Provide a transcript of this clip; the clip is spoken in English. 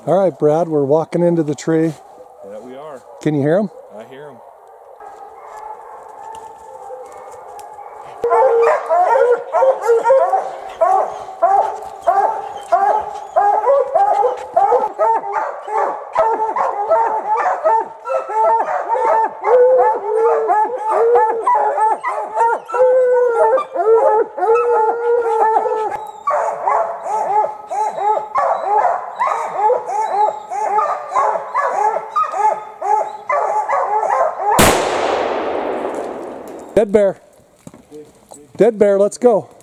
All right, Brad, we're walking into the tree. Yeah, we are. Can you hear him? I hear him. Dead bear. Dead bear, let's go.